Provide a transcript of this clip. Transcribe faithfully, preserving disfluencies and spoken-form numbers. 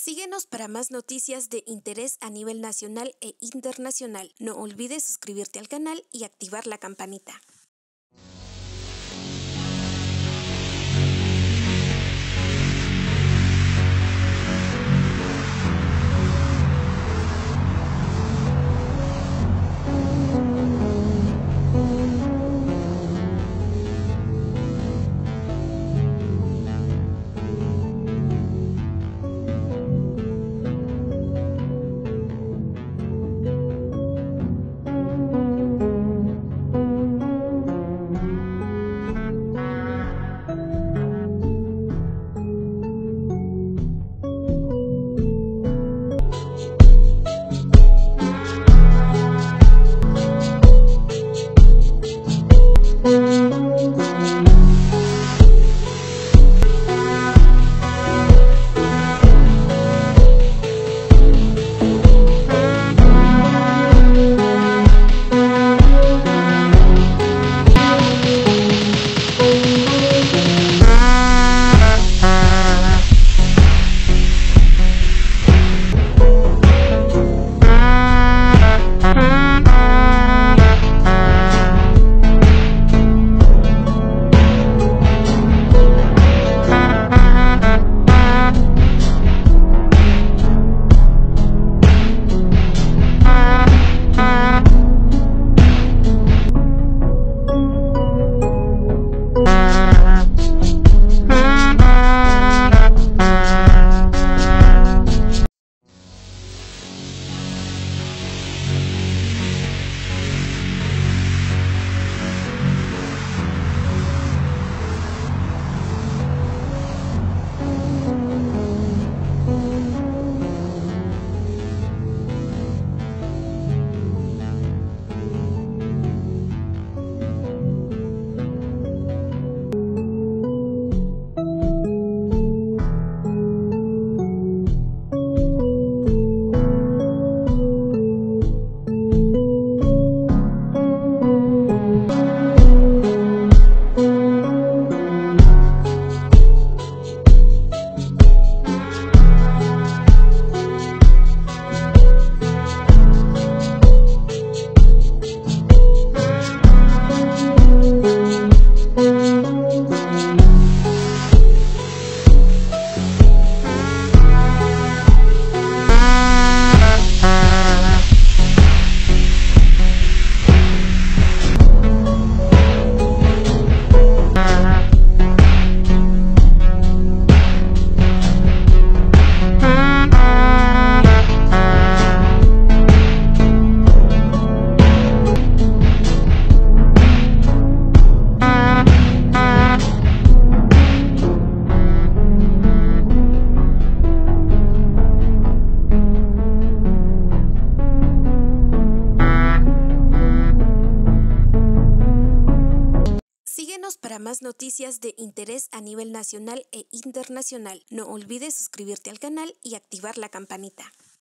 Síguenos para más noticias de interés a nivel nacional e internacional. No olvides suscribirte al canal y activar la campanita. Síguenos para más noticias de interés a nivel nacional e internacional. No olvides suscribirte al canal y activar la campanita.